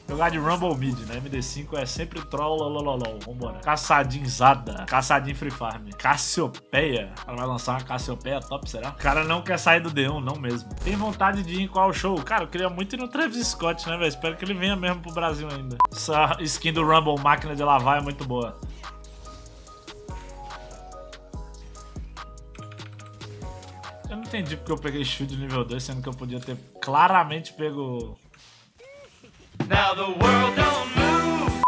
Jogar de Rumble Mid, né? MD5 é sempre troll, lololol. Vambora. Caçadinzada. Caçadinho Free Farm. Cassiopeia. Ela vai lançar uma Cassiopeia top, será? O cara não quer sair do D1, não mesmo. Tem vontade de ir em qual show? Cara, eu queria muito ir no Travis Scott, né, velho? Espero que ele venha mesmo pro Brasil ainda. Essa skin do Rumble, máquina de lavar, é muito boa. Eu não entendi porque eu peguei shield nível 2, sendo que eu podia ter claramente pego... Now the world don't move.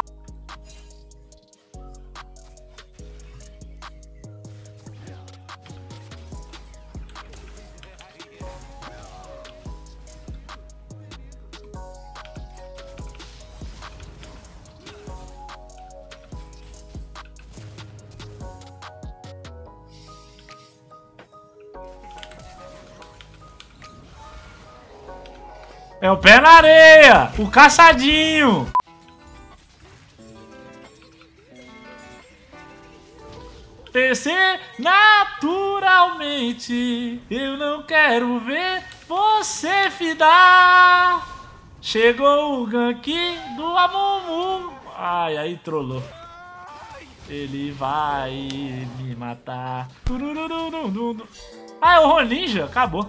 É o pé na areia! O caçadinho! Descer naturalmente. Eu não quero ver você fidar. Chegou o gank do Amumu. Ai, aí trollou. Ele vai me matar. Ah, é o Roninja? Acabou.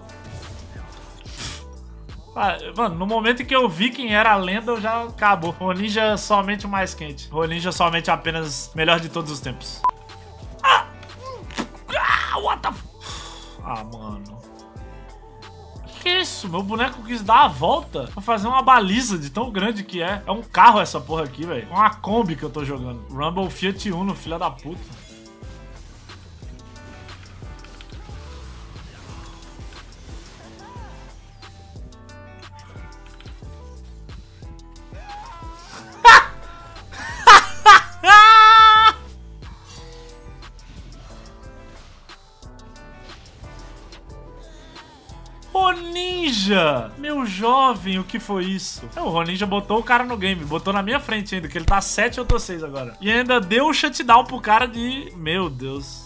Ah, mano, no momento em que eu vi quem era a lenda, eu já acabou. Roninja somente o mais quente. Roninja somente apenas melhor de todos os tempos. What the... Ah, mano. Que isso? Meu boneco quis dar a volta pra fazer uma baliza de tão grande que é. É um carro essa porra aqui, velho. É uma Kombi que eu tô jogando. Rumble Fiat Uno, filha da puta. Roninja! Meu jovem, o que foi isso? O Roninja botou o cara no game, botou na minha frente ainda, que ele tá 7 e eu tô 6 agora. E ainda deu o shutdown pro cara de... Meu Deus.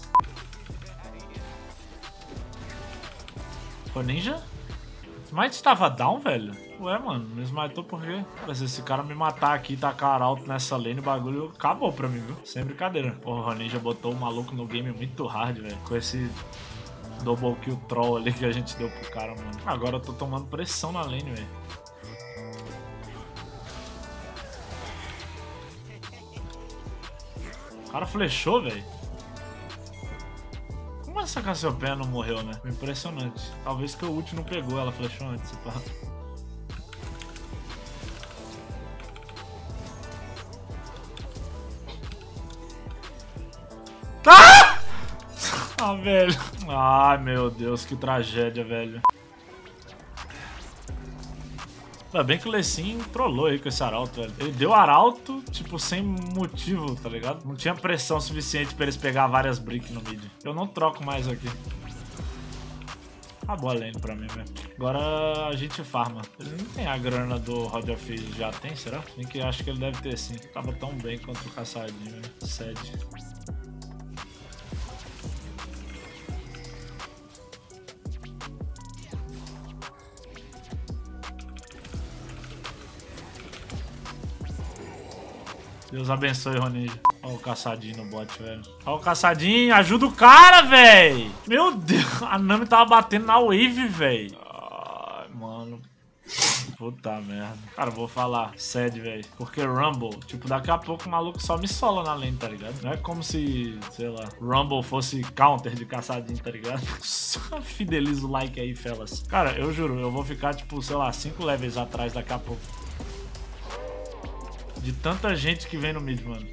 Roninja? Smite tava down, velho? Ué, mano, me smitou por quê? Cara, se esse cara me matar aqui e tacar alto nessa lane, o bagulho acabou pra mim, viu? Sem brincadeira. Porra, o Roninja botou o maluco no game muito hard, velho. Com esse... double kill troll ali que a gente deu pro cara, mano. Agora eu tô tomando pressão na lane, velho. O cara flechou, velho. Como essa Cassiopeia não morreu, né? Impressionante. Talvez que o ult não pegou, ela flechou antes. Pá. Ah, velho. Ai, meu Deus, que tragédia, velho. Ainda bem que o Lecim trollou aí com esse arauto, velho. Ele deu arauto, tipo, sem motivo, tá ligado? Não tinha pressão suficiente pra eles pegar várias bricks no mid. Eu não troco mais aqui. Acabou a lane pra mim, velho. Agora a gente farma. Ele não tem a grana do Rod of já tem, será? Nem que acho que ele deve ter sim. Tava tão bem quanto o caçadinho, velho. Sede. Deus abençoe, Roninja. Olha o caçadinho no bot, velho. Olha o caçadinho, ajuda o cara, velho. Meu Deus, a Nami tava batendo na wave, velho. Ai, mano. Puta merda. Cara, vou falar sério, velho. Porque Rumble, tipo, daqui a pouco o maluco só me sola na lane, tá ligado? Não é como se, sei lá, Rumble fosse counter de caçadinho, tá ligado? Só fideliza o like aí, fellas. Cara, eu juro, eu vou ficar, tipo, sei lá, 5 levels atrás daqui a pouco. De tanta gente que vem no mid, mano.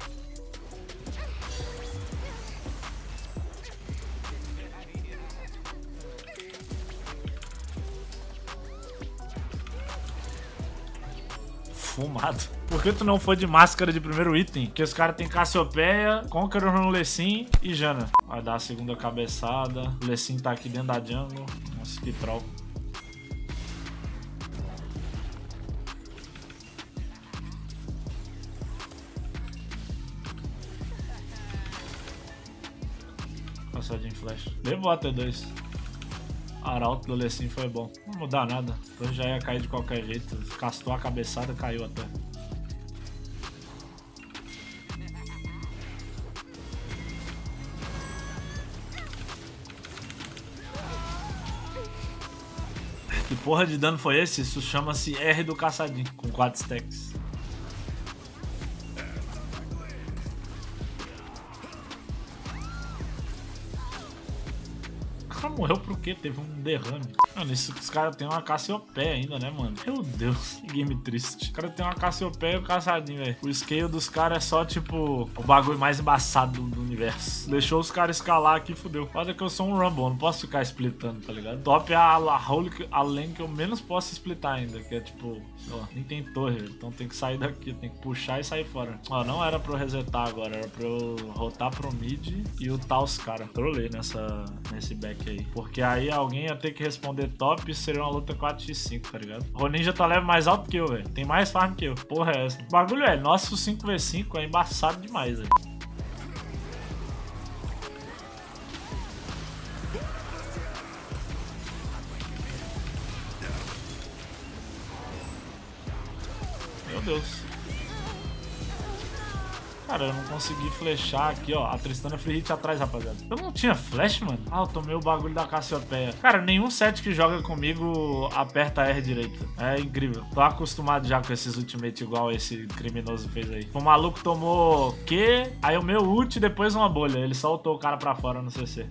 Fumado. Por que tu não foi de máscara de primeiro item? Porque os caras tem Cassiopeia, Conqueror no Lecim e Janna. Vai dar a segunda cabeçada. O Lecim tá aqui dentro da jungle. Nossa, que troll. Passadinho flash. Levou a T2. Arauto do Lecim foi bom. Não mudar nada. Depois já ia cair de qualquer jeito. Castou a cabeçada, caiu até. porra de dano foi esse? Isso chama-se R do caçadinho, com 4 stacks. Morreu por quê? Teve um derrame. Mano, isso que os caras têm uma Cassiopeia ainda, né, mano? Meu Deus, que game triste. Os caras têm uma Cassiopeia e o caçadinho, velho. O scale dos caras é só, tipo, o bagulho mais embaçado do universo. Deixou os caras escalar aqui, fodeu. Olha que eu sou um Rumble, não posso ficar splitando, tá ligado? Top é a lane que eu menos posso splitar ainda, que é tipo, ó, nem tem torre, velho. Então tem que sair daqui, tem que puxar e sair fora. Ó, não era pra eu resetar agora, era pra eu rotar pro mid e ultar os caras. Trolei nesse back aí. Porque aí alguém ia ter que responder top e seria uma luta 4x5, tá ligado? O Ninja tá level mais alto que eu, velho. Tem mais farm que eu. Porra é essa? O bagulho é, nosso 5v5 é embaçado demais, velho. Meu Deus. Cara, eu não consegui flechar aqui, ó. A Tristana free hit atrás, rapaziada. Eu não tinha flash, mano? Ah, eu tomei o bagulho da Cassiopeia. Cara, nenhum set que joga comigo aperta R direito. É incrível. Tô acostumado já com esses ultimate igual esse criminoso fez aí. O maluco tomou Q, aí o meu ult e depois uma bolha. Ele só ultou o cara pra fora no CC.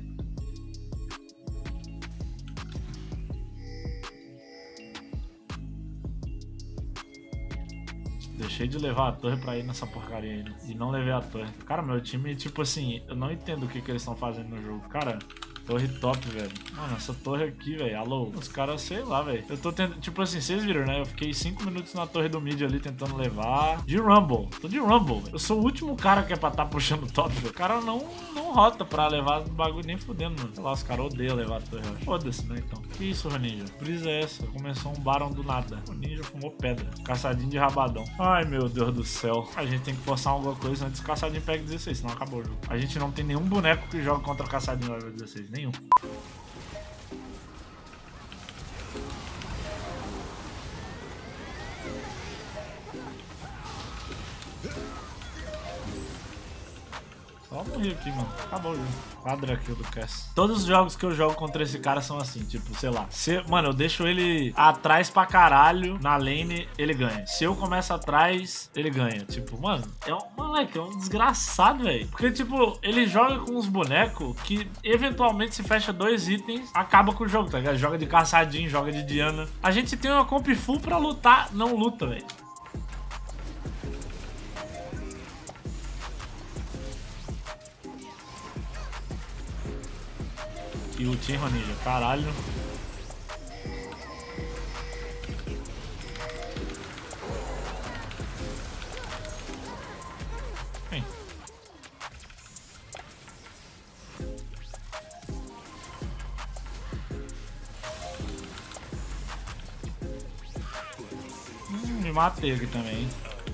Deixei de levar a torre pra ir nessa porcaria aí, né? E não levei a torre. Cara, meu time, tipo assim, eu não entendo o que eles estão fazendo no jogo. Cara, torre top, velho. Mano, essa torre aqui, velho. Alô? Os caras, sei lá, velho. Eu tô tentando... Tipo assim, vocês viram, né? Eu fiquei 5 minutos na torre do mid ali tentando levar. De Rumble. Tô de Rumble, velho. Eu sou o último cara que é pra tá puxando top, velho. O cara não rota pra levar o bagulho nem fudendo, mano. Sei lá, os caras odeiam levar a torre. Foda-se, né, então. Que isso, Ninja? Brisa é essa? Começou um Baron do nada. O Ninja fumou pedra. Caçadinho de rabadão. Ai, meu Deus do céu. A gente tem que forçar alguma coisa antes que o Caçadinho pegue 16, senão acabou o jogo. A gente não tem nenhum boneco que joga contra o Caçadinho level 16. Nenhum. Só morri aqui, mano. Acabou o jogo. Quadra kill do Cass. Todos os jogos que eu jogo contra esse cara são assim, tipo, sei lá. Mano, eu deixo ele atrás pra caralho na lane, ele ganha. Se eu começo atrás, ele ganha. Tipo, mano, moleque, é um desgraçado, velho. Porque, tipo, ele joga com uns bonecos que eventualmente se fecha 2 itens, acaba com o jogo, tá ligado? Joga de caçadinho, joga de Diana. A gente tem uma comp full pra lutar, não luta, velho. E o Team Ninja, caralho. Vem. Me matei aqui também.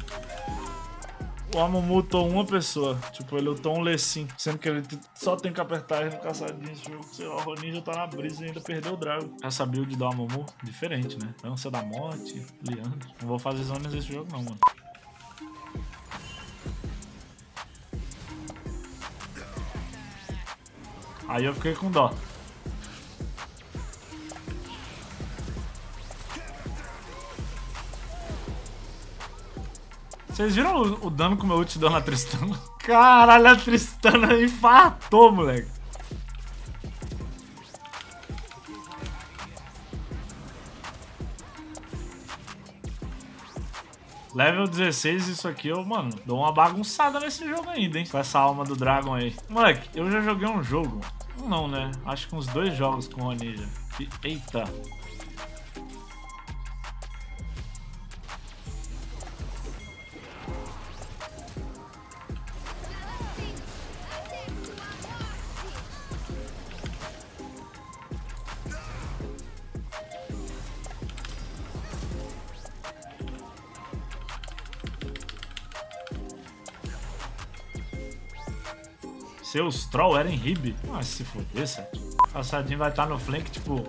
O Amumu ultou uma pessoa. Tipo, ele ultou um Lecim. Sendo que ele só tem que apertar ele no caçadinho nesse jogo. Sei lá, o Ninja tá na brisa e ainda perdeu o Drago. Essa build do Amumu, diferente, né? Dança da morte, Leandro. Não vou fazer zonas nesse jogo não, mano. Aí eu fiquei com dó. Vocês viram o dano que o meu ult deu na Tristana? Caralho, a Tristana infartou, moleque. Level 16, isso aqui eu, mano, dou uma bagunçada nesse jogo ainda, hein? Com essa alma do Dragon aí. Moleque, eu já joguei um jogo. Não, né? Acho que uns 2 jogos com o Ninja. Eita. Seus troll eram em Rib? Ah, se foder, certo? O Caçadinho vai estar no flank, tipo...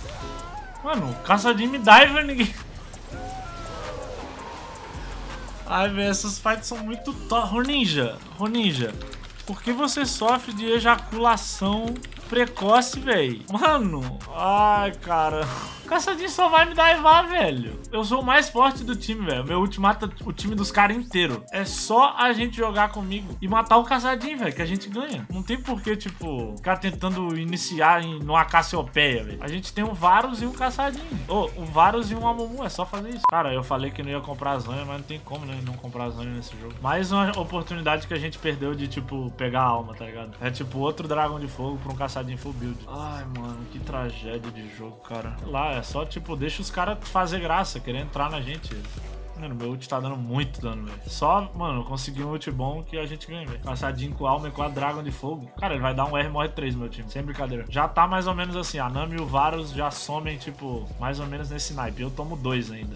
Mano, o Caçadinho me diver, ninguém... Ai, velho, essas fights são muito top. Roninja, por que você sofre de ejaculação precoce, velho? Mano, ai, cara. O caçadinho só vai me dar Eva, velho. Eu sou o mais forte do time, velho. Meu ult mata o time dos caras inteiro. É só a gente jogar comigo e matar o caçadinho, velho, que a gente ganha. Não tem por que, tipo, ficar tentando iniciar numa Cassiopeia, velho. A gente tem um Varus e um caçadinho. Um Varus e um Amumu, é só fazer isso. Cara, eu falei que não ia comprar Zhonya, mas não tem como, né, não comprar Zhonya nesse jogo. Mais uma oportunidade que a gente perdeu de, tipo, pegar a alma, tá ligado? É tipo outro dragão de fogo pra um caçadinho full build. Ai, mano, que tragédia de jogo, cara. Lá, é só, tipo, deixa os caras fazer graça, querer entrar na gente. Mano, meu ult tá dando muito dano, velho. Só, mano, eu consegui um ult bom que a gente ganha, velho. Caçadinho com alma e com a Dragon de fogo. Cara, ele vai dar um R morre 3 no meu time. Sem brincadeira. Já tá mais ou menos assim. A Nami e o Varus já somem, tipo, mais ou menos nesse naipe. Eu tomo 2 ainda.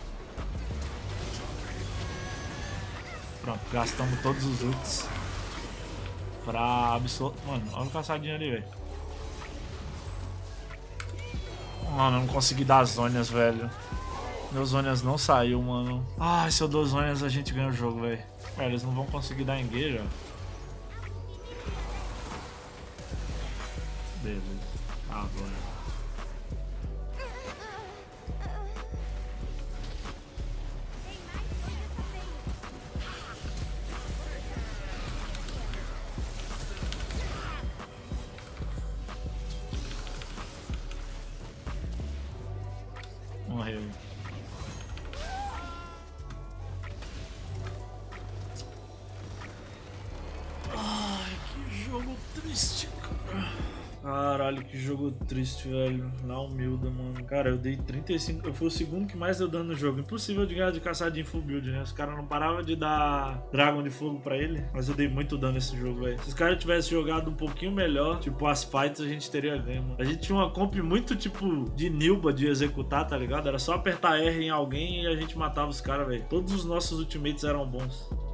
Pronto, gastamos todos os ults pra absoluto. Mano, olha o caçadinho ali, velho. Mano, eu não consegui dar Zhonhas, velho. Meus Zhonhas não saiu, mano. Ah, se eu dou Zhonhas, a gente ganha o jogo, velho. Eles não vão conseguir dar engage, ó. Beleza. Ah, bom. Morreu. Ai, que jogo triste, cara. Caralho, que jogo triste, velho. Na humilda, mano. Cara, eu dei 35. Eu fui o segundo que mais deu dano no jogo. Impossível de ganhar de caçadinho full build, né? Os caras não paravam de dar Dragon de fogo pra ele. Mas eu dei muito dano nesse jogo, velho. Se os caras tivessem jogado um pouquinho melhor, tipo, as fights, a gente teria ganho, mano. A gente tinha uma comp muito, tipo, de Nilba de executar, tá ligado? Era só apertar R em alguém e a gente matava os caras, velho. Todos os nossos ultimates eram bons.